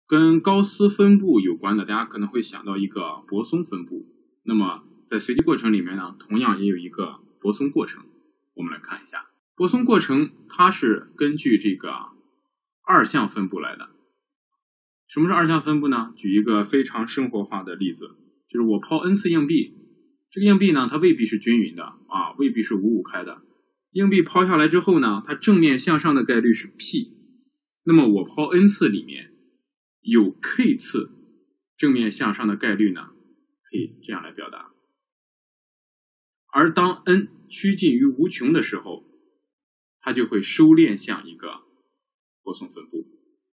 跟高斯分布有关的，大家可能会想到一个泊松分布。那么在随机过程里面呢，同样也有一个泊松过程。我们来看一下，泊松过程它是根据这个二项分布来的。什么是二项分布呢？举一个非常生活化的例子，就是我抛 n 次硬币，这个硬币呢，它未必是均匀的啊，未必是5-5开的。硬币抛下来之后呢，它正面向上的概率是 p， 那么我抛 n 次里面有 k 次正面向上的概率呢，可以这样来表达。而当 n 趋近于无穷的时候，它就会收敛向一个泊松分布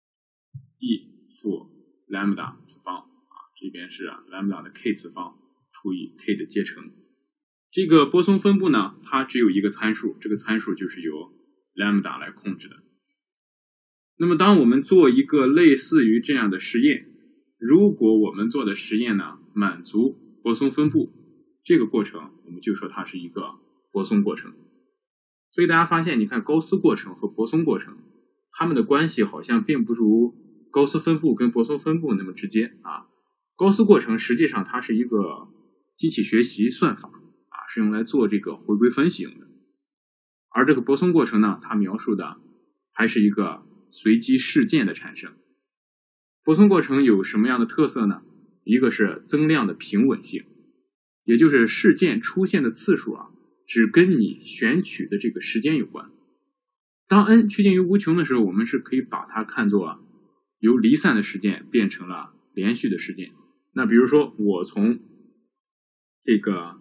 e 负 lambda 次方啊，这边是 lambda 的 k 次方除以 k 的阶乘。这个泊松分布呢，它只有一个参数，这个参数就是由 lambda 来控制的。那么当我们做一个类似于这样的实验，如果我们做的实验呢满足泊松分布，这个过程我们就说它是一个泊松过程。所以大家发现，你看高斯过程和泊松过程，它们的关系好像并不如高斯分布跟泊松分布那么直接啊。高斯过程实际上它是一个机器学习算法啊，是用来做这个回归分析用的。而这个泊松过程呢，它描述的还是一个随机事件的产生。泊松过程有什么样的特色呢？一个是增量的平稳性，也就是事件出现的次数啊，只跟你选取的这个时间有关。当 n 趋近于无穷的时候，我们是可以把它看作由离散的事件变成了连续的事件。那比如说我从这个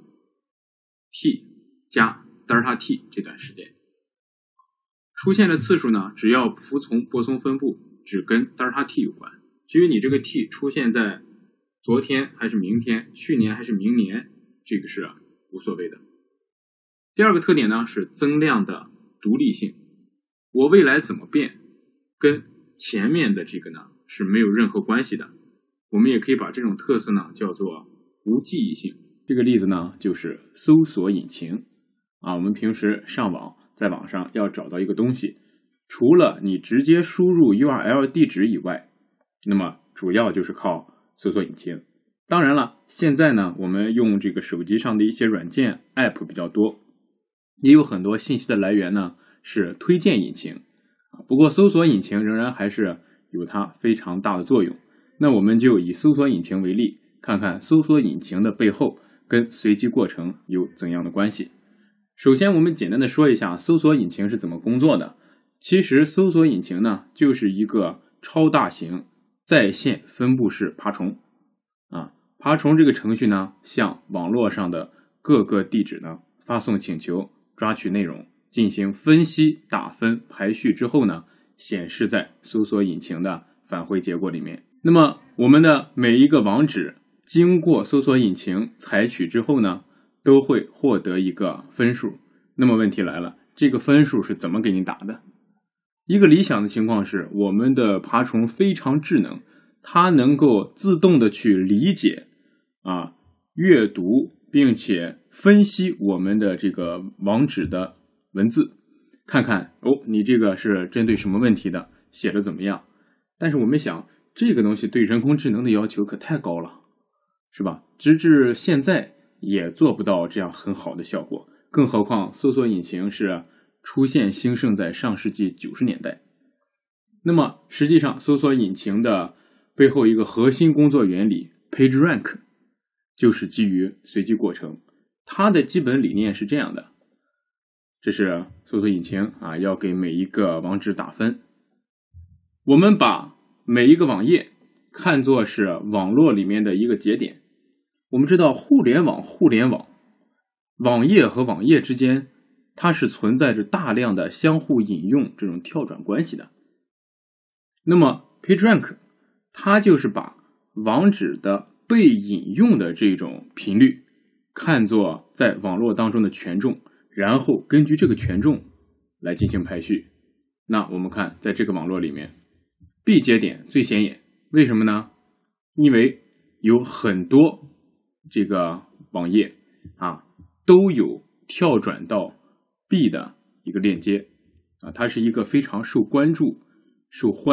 t 加德尔塔 t 这段时间出现的次数呢，只要服从泊松分布，只跟德尔塔 t 有关。至于你这个 t 出现在昨天还是明天，去年还是明年，这个是无所谓的。第二个特点呢是增量的独立性，我未来怎么变跟前面的这个呢是没有任何关系的。我们也可以把这种特色呢叫做无记忆性。这个例子呢就是搜索引擎啊，我们平时上网，在网上要找到一个东西，除了你直接输入 URL 地址以外，那么主要就是靠搜索引擎。当然了，现在呢我们用这个手机上的一些软件 App 比较多，也有很多信息的来源呢是推荐引擎，不过搜索引擎仍然还是有它非常大的作用。那我们就以搜索引擎为例，看看搜索引擎的背后跟随机过程有怎样的关系。首先我们简单的说一下搜索引擎是怎么工作的。其实搜索引擎呢就是一个超大型在线分布式爬虫爬虫这个程序呢向网络上的各个地址呢发送请求，抓取内容，进行分析、打分、排序之后呢显示在搜索引擎的返回结果里面。那么我们的每一个网址经过搜索引擎采取之后呢都会获得一个分数。那么问题来了，这个分数是怎么给你打的？一个理想的情况是我们的爬虫非常智能，它能够自动的去理解阅读并且分析我们的这个网址的文字，看看你这个是针对什么问题的，写的怎么样。但是我们想，这个东西对人工智能的要求可太高了，是吧？直至现在也做不到这样很好的效果，更何况搜索引擎是出现兴盛在上世纪90年代。那么实际上搜索引擎的背后一个核心工作原理 PageRank 就是基于随机过程。它的基本理念是这样的，这是搜索引擎要给每一个网址打分。我们把每一个网页看作是网络里面的一个节点。我们知道互联网网页和网页之间它是存在着大量的相互引用这种跳转关系的。那么 PageRank 它就是把网址的被引用的这种频率看作在网络当中的权重，然后根据这个权重来进行排序。那我们看在这个网络里面 B 节点最显眼，为什么呢？因为有很多这个网页都有跳转到 B 的一个链接它是一个非常受关注、受欢迎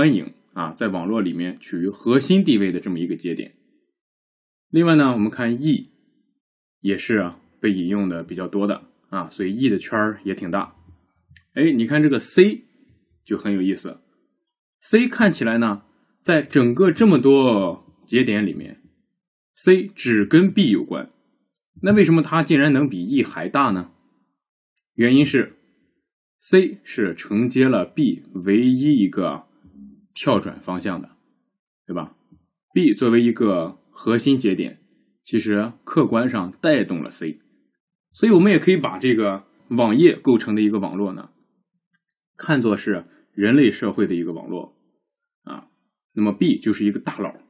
啊，在网络里面处于核心地位的这么一个节点。另外呢，我们看 E 也是被引用的比较多的啊，所以 E 的圈也挺大。哎，你看这个 C 就很有意思。C 看起来呢，在整个这么多节点里面 ，C 只跟 B 有关。那为什么它竟然能比 E 还大呢？原因是 C 是承接了 B 唯一一个跳转方向的，对吧？ B 作为一个核心节点，其实客观上带动了 C， 所以我们也可以把这个网页构成的一个网络呢，看作是人类社会的一个网络啊。那么 B 就是一个大佬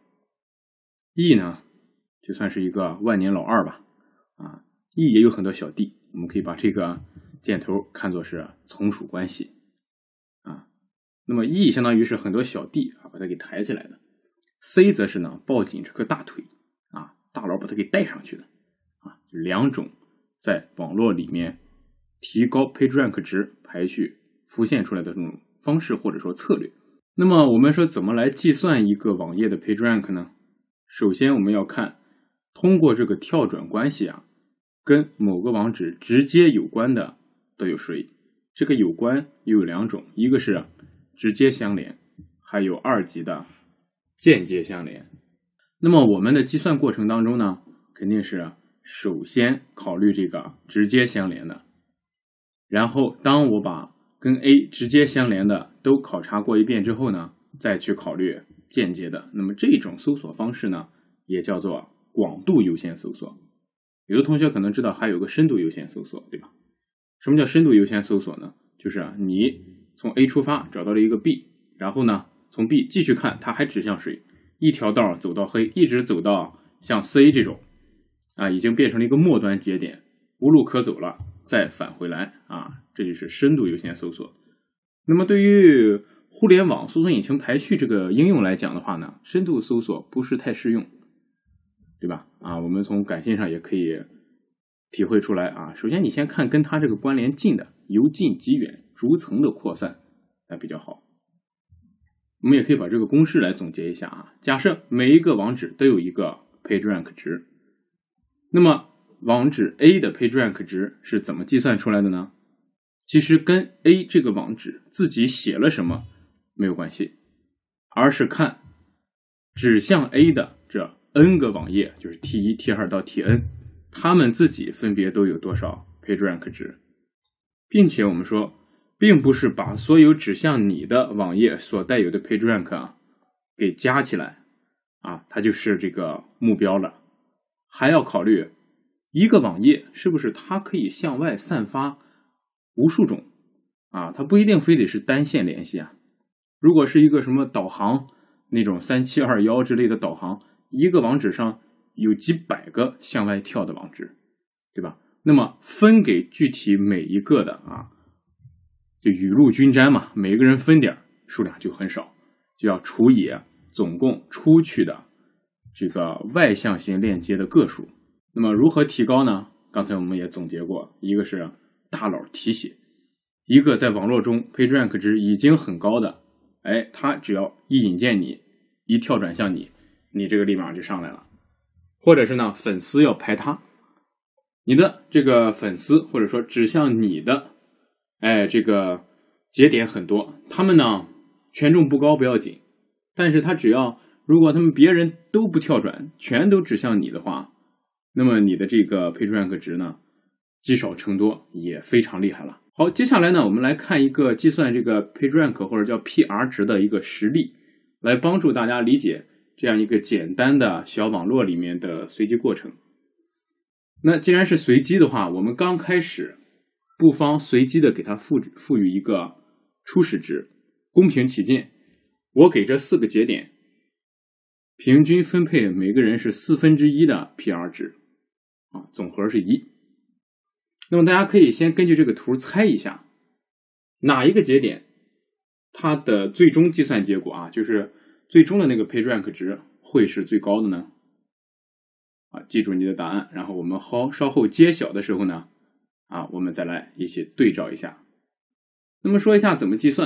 ，E 呢就算是一个万年老二吧。啊 ，E 也有很多小弟，我们可以把这个箭头看作是从属关系啊。那么 E 相当于是很多小弟啊把它给抬起来的 ，C 则是呢抱紧这颗大腿啊，大佬把它给带上去的啊。两种在网络里面提高 PageRank 值排序浮现出来的这种方式或者说策略。那么我们说怎么来计算一个网页的 PageRank 呢？首先我们要看通过这个跳转关系啊，跟某个网址直接有关的都有谁？这个有关又有两种，一个是直接相连，还有二级的间接相连。那么我们的计算过程当中呢，肯定是首先考虑这个直接相连的，然后当我把跟 A 直接相连的都考察过一遍之后呢，再去考虑间接的。那么这种搜索方式呢，也叫做广度优先搜索。有的同学可能知道还有个深度优先搜索，对吧？什么叫深度优先搜索呢？就是你从 A 出发找到了一个 B， 然后呢从 B 继续看它还指向谁，一条道走到黑，一直走到像 C 这种啊，已经变成了一个末端节点，无路可走了，再返回来啊，这就是深度优先搜索。那么对于互联网搜索引擎排序这个应用来讲的话呢，深度搜索不是太适用，对吧？啊，我们从感性上也可以体会出来啊。首先你先看跟它这个关联近的，由近及远，逐层的扩散，那比较好。我们也可以把这个公式来总结一下啊。假设每一个网址都有一个 PageRank 值，那么网址 A 的 PageRank 值是怎么计算出来的呢？其实跟 A 这个网址自己写了什么没有关系，而是看指向 A 的这 N 个网页，就是 T1、T2 到 Tn， 它们自己分别都有多少 PageRank 值，并且我们说并不是把所有指向你的网页所带有的 PageRank 啊给加起来啊，它就是这个目标了，还要考虑一个网页是不是它可以向外散发无数种啊，它不一定非得是单线联系啊。如果是一个什么导航那种3721之类的导航，一个网址上有几百个向外跳的网址，对吧？那么分给具体每一个的啊，就雨露均沾嘛，每个人分点数量就很少，就要除以总共出去的这个外向型链接的个数。那么如何提高呢？刚才我们也总结过，一个是大佬提携，一个在网络中 PageRank 值已经很高的，哎，他只要一引荐你，一跳转向你，你这个立马就上来了。或者是呢，粉丝要排他，你的这个粉丝或者说指向你的，哎，这个节点很多，他们呢权重不高不要紧，但是他只要如果他们别人都不跳转，全都指向你的话，那么你的这个 PageRank 值呢积少成多，也非常厉害了。好，接下来呢，我们来看一个计算这个 PageRank 或者叫 PR 值的一个实例，来帮助大家理解这样一个简单的小网络里面的随机过程。那既然是随机的话，我们刚开始不妨随机的给它赋予一个初始值，公平起见，我给这4个节点平均分配每个人是1/4的 PR 值啊，总和是1。那么大家可以先根据这个图猜一下，哪一个节点它的最终计算结果啊，就是最终的那个 PageRank 值会是最高的呢？啊，记住你的答案，然后我们稍后揭晓的时候呢，啊，我们再来一起对照一下。那么说一下怎么计算。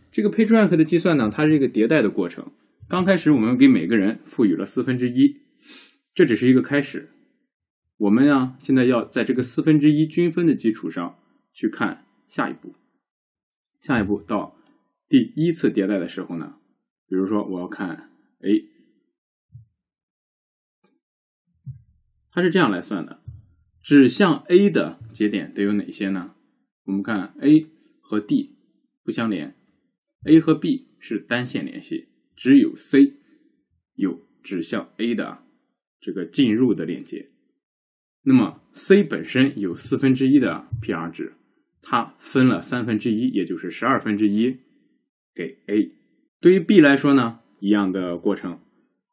这个 PageRank 的计算呢，它是一个迭代的过程。刚开始我们给每个人赋予了1/4，这只是一个开始。我们呢，现在要在这个1/4均分的基础上去看下一步。下一步到第1次迭代的时候呢，比如说我要看 A， 它是这样来算的。指向 A 的节点都有哪些呢？我们看 A 和 D 不相连， A 和 B 是单线联系，只有 C 有指向 A 的这个进入的链接。那么 C 本身有1/4的 PR 值，它分了1/3，也就是1/12给 A。 对于 B 来说呢，一样的过程，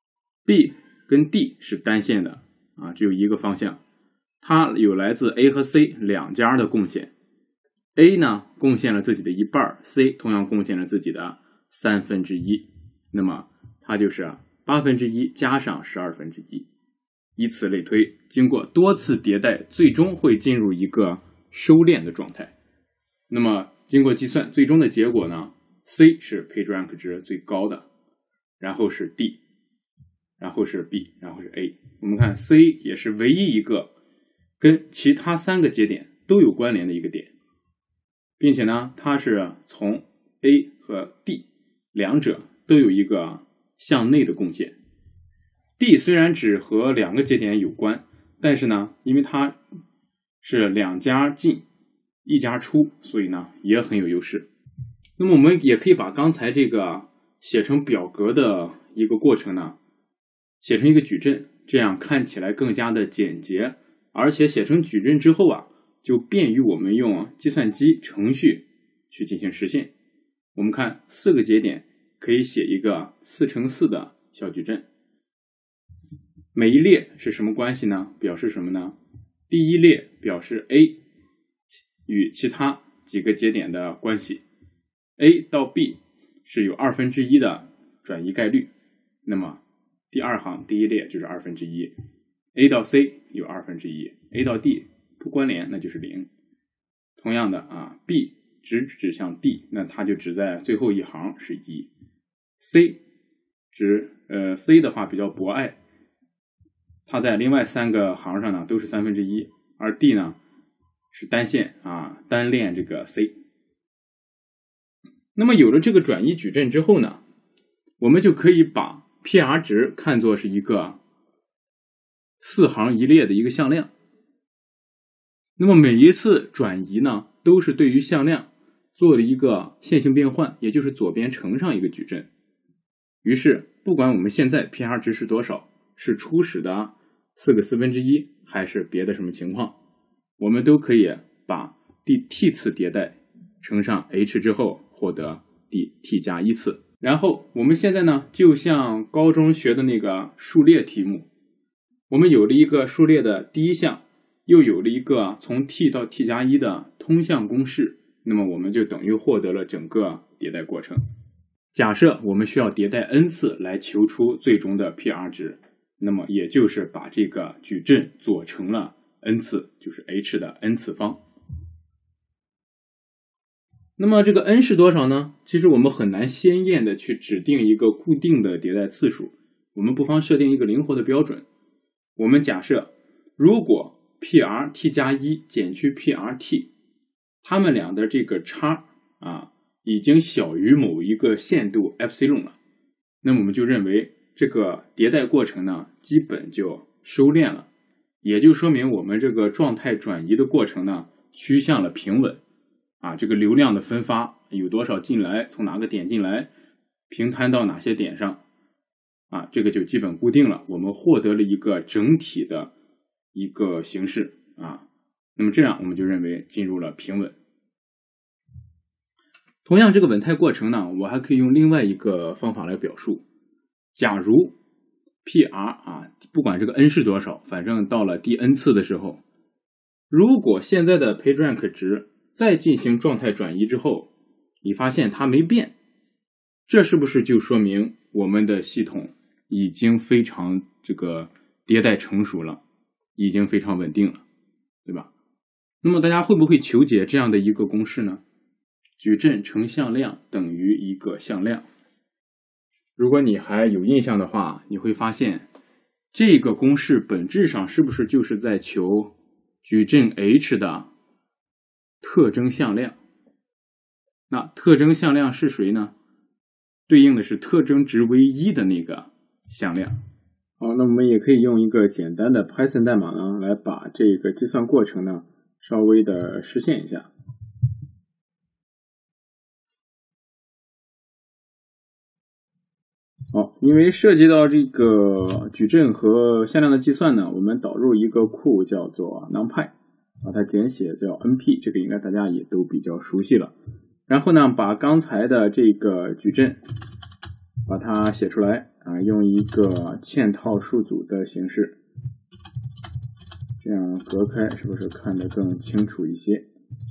B 跟 D 是单线的只有一个方向，它有来自 A 和 C 两家的贡献。 A 呢贡献了自己的一半， C 同样贡献了自己的1/3，那么它就是1/8加上1/12，以此类推，经过多次迭代，最终会进入一个收敛的状态。那么经过计算，最终的结果呢， C 是 PageRank 值最高的，然后是 D， 然后是 B， 然后是 A。 我们看 C 也是唯一一个跟其他3个节点都有关联的一个点，并且呢，它是从 A 和 D 两者都有一个向内的贡献。 D 虽然只和2个节点有关，但是呢，因为它是2家进1家出，所以呢也很有优势。那么我们也可以把刚才这个写成表格的一个过程呢，写成一个矩阵，这样看起来更加的简洁，而且写成矩阵之后就便于我们用计算机程序去进行实现。我们看4个节点可以写一个4×4的小矩阵，每一列是什么关系呢？表示什么呢？第一列表示 A 与其他几个节点的关系， A 到 B 是有1/2的转移概率，那么第二行第一列就是1/2， A 到 C 有1/2， A 到 D 不关联，那就是0。同样的B 只指向 D， 那它就只在最后一行是1。 C C 的话比较博爱，它在另外3个行上呢都是1/3，而 D 呢是单线单链这个 C。 那么有了这个转移矩阵之后呢，我们就可以把 PR 值看作是一个4行1列的一个向量。那么每一次转移呢，都是对于向量做了一个线性变换，也就是左边乘上一个矩阵。于是不管我们现在 PR 值是多少，是初始的4个1/4还是别的什么情况，我们都可以把第 t 次迭代乘上 h 之后获得第 t 加1次。然后我们现在呢，就像高中学的那个数列题目，我们有了一个数列的第一项，又有了一个从 t 到 t 加1的通项公式，那么我们就等于获得了整个迭代过程。假设我们需要迭代 n 次来求出最终的 PR 值，那么也就是把这个矩阵做成了 n 次，就是 h 的 n 次方。那么这个 n 是多少呢？其实我们很难鲜艳的去指定一个固定的迭代次数，我们不妨设定一个灵活的标准。我们假设如果 PR_t 加1减去 PR_t， 它们俩的这个差已经小于某一个限度 epsilon 了，那么我们就认为这个迭代过程呢基本就收敛了，也就说明我们这个状态转移的过程呢趋向了平稳这个流量的分发有多少进来，从哪个点进来，平摊到哪些点上这个就基本固定了，我们获得了一个整体的一个形式那么这样我们就认为进入了平稳。同样这个稳态过程呢，我还可以用另外一个方法来表述。假如 PR 不管这个 n 是多少，反正到了第 n 次的时候，如果现在的 PageRank 值再进行状态转移之后，你发现它没变，这是不是就说明我们的系统已经非常这个迭代成熟了，已经非常稳定了，对吧？那么大家会不会求解这样的一个公式呢？ 矩阵乘向量等于一个向量。如果你还有印象的话，你会发现这个公式本质上是不是就是在求矩阵 H 的特征向量？那特征向量是谁呢？对应的是特征值为1的那个向量。好，那我们也可以用一个简单的 Python 代码呢，来把这个计算过程呢稍微的实现一下。好，因为涉及到这个矩阵和向量的计算呢，我们导入一个库叫做 NumPy， 把它简写叫 NP， 这个应该大家也都比较熟悉了。然后呢，把刚才的这个矩阵把它写出来啊，用一个嵌套数组的形式，这样隔开是不是看得更清楚一些？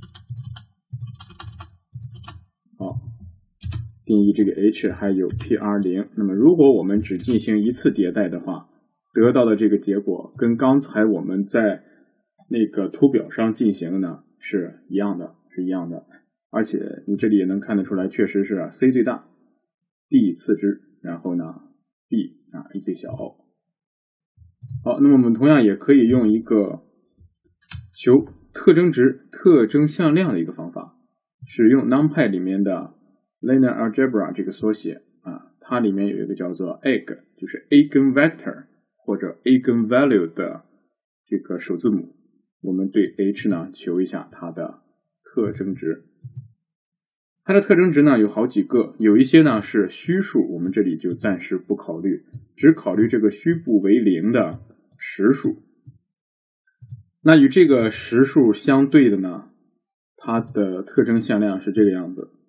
好，定义这个 H 还有 PR0。那么如果我们只进行一次迭代的话，得到的这个结果跟刚才我们在那个图表上进行的呢是一样的，而且你这里也能看得出来，确实是 C 最大 ，D 次之，然后呢 B A 最小。好，那么我们同样也可以用一个求特征值、特征向量的一个方法，使用 NumPy 里面的 Linear Algebra 这个缩写啊，它里面有一个叫做 Egg， 就是 Eigenvector 或者 Eigenvalue 的这个首字母，我们对 H 呢求一下它的特征值。它的特征值呢有好几个，有一些呢是虚数，我们这里就暂时不考虑，只考虑这个虚不为0的实数。那与这个实数相对的呢，它的特征向量是这个样子，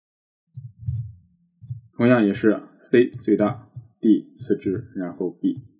同样也是 C 最大 ，D 次之，然后 B。